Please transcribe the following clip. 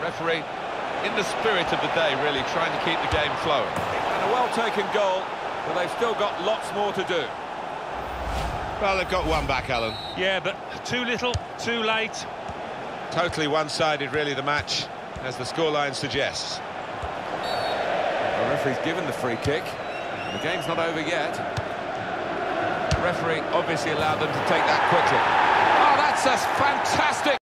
Referee, in the spirit of the day, really trying to keep the game flowing. And a well-taken goal, but they've still got lots more to do. Well, they've got one back, Alan. Yeah, but too little, too late. Totally one-sided, really, the match, as the scoreline suggests. The referee's given the free kick. The game's not over yet. The referee obviously allowed them to take that quickly. Oh, that's a fantastic...